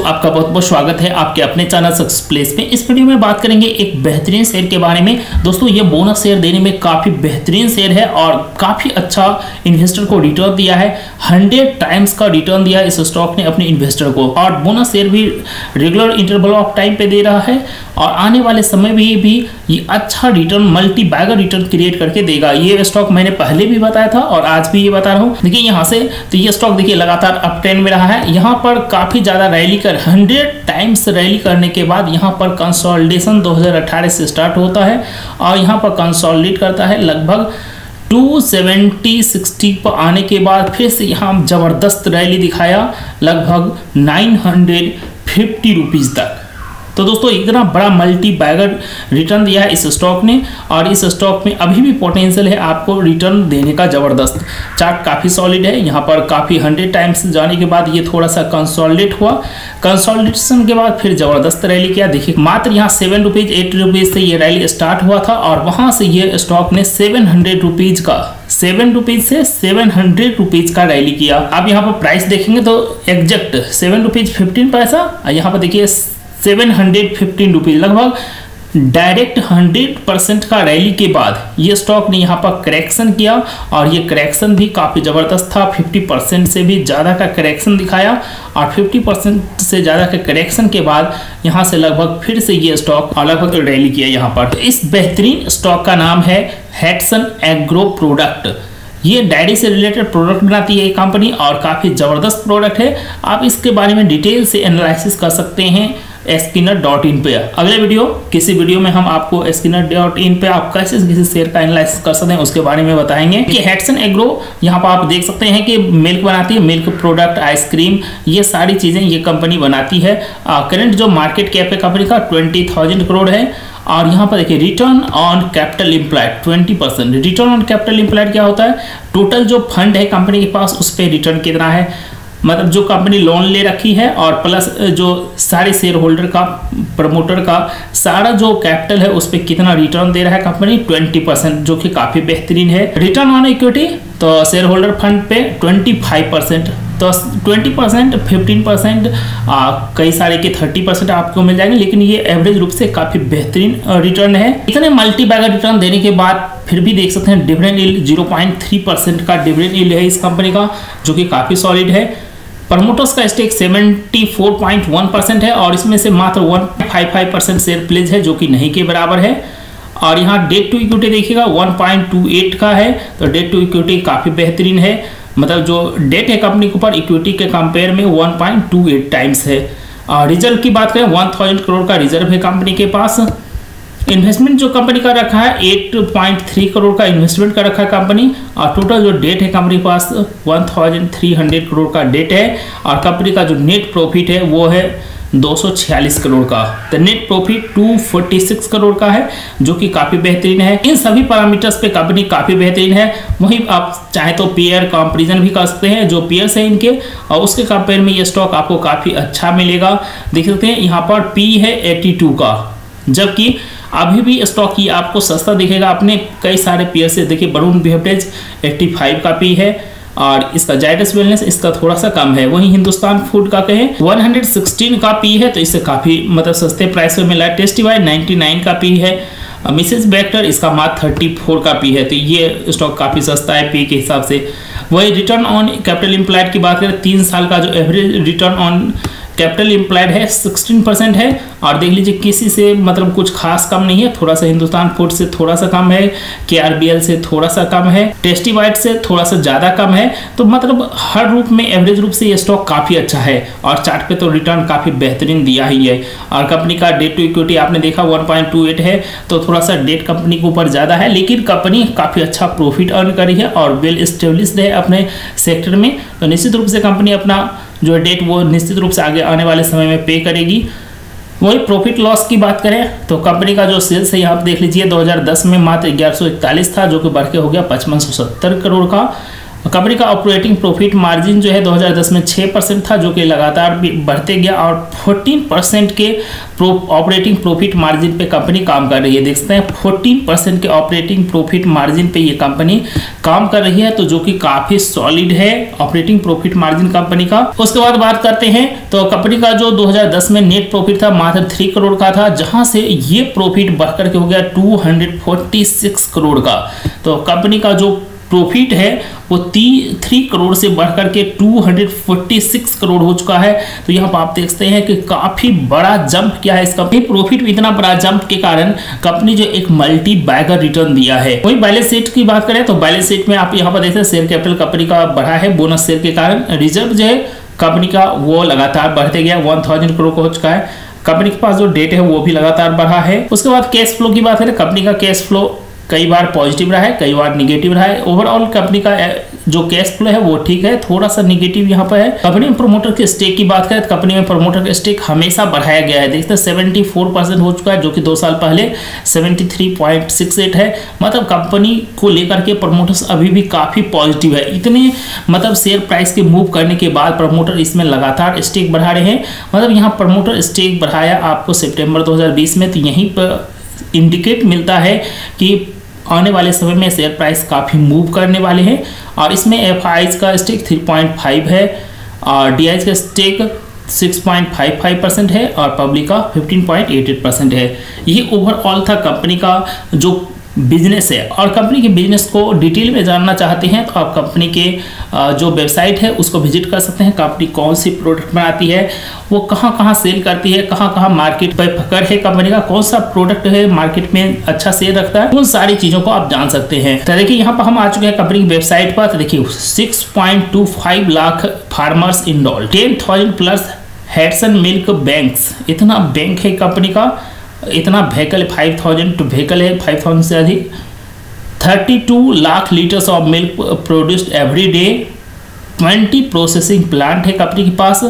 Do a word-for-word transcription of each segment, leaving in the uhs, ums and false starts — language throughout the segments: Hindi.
आपका बहुत बहुत स्वागत है आपके अपने चैनल सक्सेस प्लेस में। इस वीडियो में बात करेंगे एक बेहतरीन शेयर के बारे में। दोस्तों ये बोनस शेयर देने में काफ़ी बेहतरीन शेयर है और काफ़ी अच्छा इन्वेस्टर को रिटर्न दिया है। हंड्रेड टाइम्स का रिटर्न दिया इस स्टॉक ने अपने इन्वेस्टर को और बोनस शेयर भी रेगुलर इंटरवल ऑफ टाइम पे दे रहा है और आने वाले समय में भी ये अच्छा return multi bagger return create करके देगा। ये स्टॉक मैंने पहले भी बताया था और आज भी ये बता रहा हूँ। देखिए यहाँ से तो ये स्टॉक देखिए लगातार अप ट्रेंड में रहा है। यहाँ पर काफ़ी ज़्यादा रैली कर हंड्रेड टाइम्स रैली करने के बाद यहाँ पर कंसोलिडेशन दो हज़ार अठारह से स्टार्ट होता है और यहाँ पर कंसोलिडेट करता है लगभग दो सौ सत्तर साठ पर आने के बाद फिर से यहाँ ज़बरदस्त रैली दिखाया लगभग नौ सौ पचास रुपीज़ तक। तो दोस्तों इतना बड़ा मल्टी बैगर रिटर्न दिया है इस स्टॉक ने और इस स्टॉक में अभी भी पोटेंशियल है आपको रिटर्न देने का ज़बरदस्त। चार्ट काफ़ी सॉलिड है। यहाँ पर काफ़ी हंड्रेड टाइम्स जाने के बाद ये थोड़ा सा कंसोलिडेट हुआ। कंसोलिडेशन के बाद फिर ज़बरदस्त रैली किया। देखिए मात्र यहाँ सेवन रुपीज़ एट रुपीज़ से ये रैली स्टार्ट हुआ था और वहाँ से ये स्टॉक ने सेवन हंड्रेड रुपीज़ का सेवन रुपीज से सेवन हंड्रेड रुपीज का रैली किया। अब यहाँ पर प्राइस देखेंगे तो एग्जैक्ट सेवन रुपीज फिफ्टीन पैसा और यहाँ पर देखिए सेवन हंड्रेड फिफ्टीन रुपीज लगभग डायरेक्ट हंड्रेड परसेंट का रैली के बाद ये स्टॉक ने यहाँ पर करेक्शन किया और ये करेक्शन भी काफ़ी ज़बरदस्त था। फिफ्टी परसेंट से भी ज़्यादा का करेक्शन दिखाया और फिफ्टी परसेंट से ज़्यादा के करेक्शन के बाद यहाँ से लगभग फिर से ये स्टॉक लगभग रैली किया यहाँ पर। तो इस बेहतरीन स्टॉक का नाम है हैट्सन एग्रो प्रोडक्ट। ये डायरी से रिलेटेड प्रोडक्ट बनाती है ये कंपनी और काफ़ी ज़बरदस्त प्रोडक्ट है। आप इसके बारे में डिटेल से एनालिसिस कर सकते हैं स्किनर डॉट इन पे। अगले वीडियो किसी वीडियो में हम आपको स्किनर डॉट इन पे आप कैसे किसी शेयर का एनालिसिस कर सकते हैं उसके बारे में बताएंगे। कि हैट्सन एग्रो यहाँ पर आप देख सकते हैं कि मिल्क बनाती है, मिल्क प्रोडक्ट, आइसक्रीम, ये सारी चीज़ें ये कंपनी बनाती है। करंट जो मार्केट कैप है कंपनी का ट्वेंटी थाउजेंड करोड़ है और यहाँ पर देखिए return on capital employed twenty percent. Return on capital employed क्या होता है? टोटल जो फंड है कंपनी के पास उस पर रिटर्न कितना है, मतलब जो कंपनी लोन ले रखी है और प्लस जो सारे शेयर होल्डर का प्रमोटर का सारा जो कैपिटल है उस पर कितना रिटर्न दे रहा है कंपनी ट्वेंटी परसेंट, जो कि काफ़ी बेहतरीन है। रिटर्न ऑन इक्विटी तो शेयर होल्डर फंड पे ट्वेंटी फाइव परसेंट, तो ट्वेंटी परसेंट फिफ्टीन परसेंट कई सारे के थर्टी परसेंट आपको मिल जाएंगे, लेकिन ये एवरेज रूप से काफ़ी बेहतरीन रिटर्न है। इतने मल्टी बैगर रिटर्न देने के बाद फिर भी देख सकते हैं dividend yield zero point three percent का डिविडेंड यील्ड है इस कंपनी का, जो कि काफ़ी सॉलिड है। प्रमोटर्स का stake seventy four point one percent है और इसमें से मात्र one point five five percent share pledge है, जो कि नहीं के बराबर है। और यहाँ डेट टू इक्विटी देखिएगा वन पॉइंट टू एट का है, तो डेट टू इक्विटी काफ़ी बेहतरीन है। मतलब जो डेट है कंपनी के ऊपर इक्विटी के कंपेयर में one point two eight times है। और रिजर्व की बात करें वन थाउजेंड करोड़ का रिजर्व है कंपनी के पास। इन्वेस्टमेंट जो कंपनी का रखा है एट पॉइंट थ्री करोड़ का इन्वेस्टमेंट का रखा है कंपनी और टोटल जो डेट है कंपनी के पास one thousand three hundred crore का डेट है और कंपनी का जो नेट प्रॉफिट है वो है दो सौ छियालीस करोड़ का। तो नेट प्रॉफिट दो सौ छियालीस करोड़ का है, जो कि काफ़ी बेहतरीन है। इन सभी पैरामीटर्स पे कंपनी काफ़ी बेहतरीन है। वहीं आप चाहे तो पेयर कंपेरिजन भी कर सकते हैं, जो पेयर्स हैं इनके और उसके कंपेयर में ये स्टॉक आपको काफ़ी अच्छा मिलेगा। देख सकते हैं यहाँ पर पी है एटी टू का, जबकि अभी भी स्टॉक ये आपको सस्ता दिखेगा अपने कई सारे पेयर से। देखिए बरून बेवरेज पचासी का पी है और इसका जायडस वेलनेस इसका थोड़ा सा कम है। वहीं हिंदुस्तान फूड का कहें वन हंड्रेड सिक्सटीन का पी है, तो इससे काफ़ी मतलब सस्ते प्राइस में मिला है। टेस्टी-वाई नाइन्टी नाइन का पी है। मिसेस बेक्टर इसका मात्र थर्टी फोर का पी है, तो ये स्टॉक काफ़ी सस्ता है पी के हिसाब से। वही रिटर्न ऑन कैपिटल इम्प्लाइड की बात करें तीन साल का जो average return on capital employed है सिक्सटीन परसेंट है और देख लीजिए किसी से मतलब कुछ खास कम नहीं है। थोड़ा सा हिंदुस्तान फूड से थोड़ा सा कम है, के आर बी एल से थोड़ा सा कम है, टेस्टी वाइट से थोड़ा सा ज़्यादा कम है। तो मतलब हर रूप में एवरेज रूप से ये स्टॉक काफ़ी अच्छा है और चार्ट पे तो रिटर्न काफ़ी बेहतरीन दिया ही है। और कंपनी का डेट टू इक्विटी आपने देखा वन पॉइंट टू एट है, तो थोड़ा सा डेट कंपनी के ऊपर ज़्यादा है, लेकिन कंपनी काफ़ी अच्छा प्रॉफिट अर्न करी है और वेल एस्टेब्लिश्ड है अपने सेक्टर में। तो निश्चित रूप से कंपनी अपना जो डेट वो निश्चित रूप से आगे आने वाले समय में पे करेगी। वही प्रॉफिट लॉस की बात करें तो कंपनी का जो सेल्स है यहाँ पर देख लीजिए दो हज़ार दस में मात्र ग्यारह सौ इकतालीस था, जो कि बढ़ के हो गया पचपन सौ सत्तर करोड़ का कंपनी का ऑपरेटिंग प्रॉफिट मार्जिन जो है दो हज़ार दस में छह परसेंट था, जो कि लगातार बढ़ते गया और चौदह परसेंट के ऑपरेटिंग प्रॉफिट मार्जिन पे कंपनी काम कर रही है। देख सकते हैं चौदह परसेंट के ऑपरेटिंग प्रॉफिट मार्जिन पे ये कंपनी काम कर रही है, तो जो कि काफी सॉलिड है ऑपरेटिंग प्रॉफिट मार्जिन कंपनी का। उसके बाद बात करते हैं तो कंपनी का जो दो हज़ार दस में नेट प्रॉफिट था मात्र तीन करोड़ का था, जहां से ये प्रॉफिट बढ़कर के हो गया दो सौ छियालीस करोड़ का। तो कंपनी का जो प्रॉफिट है वो तीन करोड़ से बढ़कर के दो सौ छियालीस करोड़ हो चुका है। तो यहाँ पर आप देख सकते हैं कि काफी बड़ा जंप किया है इसका। प्रॉफिट में इतना बड़ा जंप के कारण कंपनी जो एक मल्टी बैगर रिटर्न दिया है। वही बैलेंस शीट की बात करें तो बैलेंस शीट में आप यहाँ पर देखते हैं शेयर कैपिटल कंपनी का बढ़ा है बोनस शेयर के कारण। रिजर्व जो है कंपनी का वो लगातार बढ़ते गया, वन थाउजेंड करोड़ का हो चुका है। कंपनी के पास जो डेट है वो भी लगातार बढ़ा है। उसके बाद कैश फ्लो की बात करें, कंपनी का कैश फ्लो कई बार पॉजिटिव रहा है, कई बार निगेटिव रहा है। ओवरऑल कंपनी का जो कैश फ्लो है वो ठीक है, थोड़ा सा निगेटिव यहाँ पर है। कंपनी में प्रमोटर के स्टेक की बात करें तो कंपनी में प्रमोटर का स्टेक हमेशा बढ़ाया गया है। देखते हैं चौहत्तर परसेंट हो चुका है, जो कि दो साल पहले तिहत्तर पॉइंट छह आठ है। मतलब कंपनी को लेकर के प्रमोटर्स अभी भी काफी पॉजिटिव है। इतने मतलब शेयर प्राइस के मूव करने के बाद प्रमोटर इसमें लगातार स्टेक बढ़ा रहे हैं। मतलब यहाँ प्रमोटर स्टेक बढ़ाया आपको सितंबर दो हज़ार बीस में, तो यहीं पर इंडिकेट मिलता है कि आने वाले समय में शेयर प्राइस काफ़ी मूव करने वाले हैं। और इसमें एफ आईज का स्टेक तीन पॉइंट पाँच है और डी आईज का स्टेक छह पॉइंट पाँच पाँच परसेंट है और पब्लिक का पंद्रह पॉइंट आठ आठ परसेंट है। ये ओवरऑल था कंपनी का जो बिजनेस है। और कंपनी के बिजनेस को डिटेल में जानना चाहते हैं तो आप कंपनी के जो वेबसाइट है उसको विजिट कर सकते हैं। कंपनी कौन सी प्रोडक्ट बनाती है, वो कहाँ कहाँ सेल करती है, कहाँ कहाँ मार्केट पर पकड़ है कंपनी का, कौन सा प्रोडक्ट है मार्केट में अच्छा सेल रखता है, उन सारी चीज़ों को आप जान सकते हैं। तो देखिए यहाँ पर हम आ चुके हैं कंपनी की वेबसाइट पर। तो देखिए six point two five lakh farmers enroll, ten thousand plus Hatsun milk banks, इतना बैंक है कंपनी का, इतना vehicle five thousand two vehicle है, फाइव थाउजेंड से अधिक, thirty two lakh litres of milk produced every day, twenty processing plant है कंपनी के पास,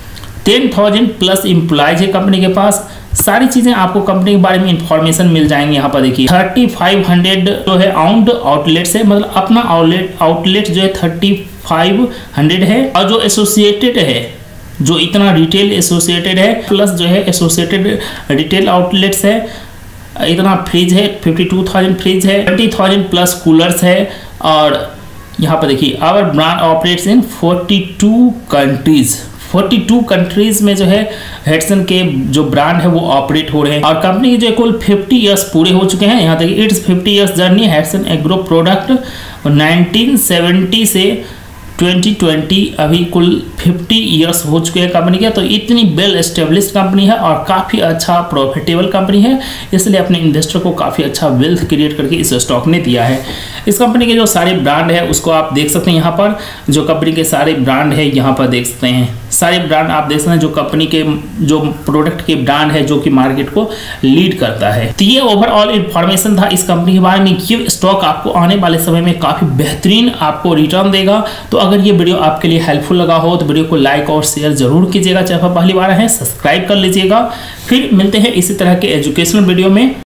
टेन थाउजेंड प्लस एम्प्लॉयज है कंपनी के पास। सारी चीज़ें आपको कंपनी के बारे में इंफॉर्मेशन मिल जाएंगे। यहाँ पर देखिए थर्टी फाइव हंड्रेड जो है आउंड आउटलेट्स है, मतलब अपना आउटलेट आउटलेट जो है थर्टी फाइव हंड्रेड है। और जो एसोसिएटेड है, जो इतना रिटेल एसोसिएटेड है, प्लस जो है एसोसिएटेड रिटेल आउटलेट्स है, इतना फ्रिज है, फिफ्टी टू थाउजेंड फ्रिज है, ट्वेंटी थाउजेंड प्लस कूलर्स है। और यहाँ पर देखिए our brand operates in forty two countries, forty two countries में जो है हेडसन के जो ब्रांड है वो ऑपरेट हो रहे हैं। और कंपनी के जो कुल फिफ्टी इयर्स पूरे हो चुके हैं। यहाँ देखिए it's fifty years journey Hatsun agro product nineteen seventy से ट्वेंटी ट्वेंटी अभी कुल फिफ्टी इयर्स हो चुके हैं कंपनी के। तो इतनी वेल एस्टेब्लिश्ड कंपनी है और काफ़ी अच्छा प्रॉफिटेबल कंपनी है, इसलिए अपने इन्वेस्टर को काफ़ी अच्छा वेल्थ क्रिएट करके इस स्टॉक ने दिया है। इस कंपनी के जो सारे ब्रांड है उसको आप देख सकते हैं। यहाँ पर जो कंपनी के सारे ब्रांड है यहाँ पर देख सकते हैं, सारे ब्रांड आप देख सकते हैं जो कंपनी के जो प्रोडक्ट के ब्रांड है जो कि मार्केट को लीड करता है। तो ये ओवरऑल इन्फॉर्मेशन था इस कंपनी के बारे में। ये स्टॉक आपको आने वाले समय में काफ़ी बेहतरीन आपको रिटर्न देगा। तो अगर ये वीडियो आपके लिए हेल्पफुल लगा हो तो वीडियो को लाइक और शेयर जरूर कीजिएगा। चाहे पहली बार है सब्सक्राइब कर लीजिएगा। फिर मिलते हैं इसी तरह के एजुकेशनल वीडियो में।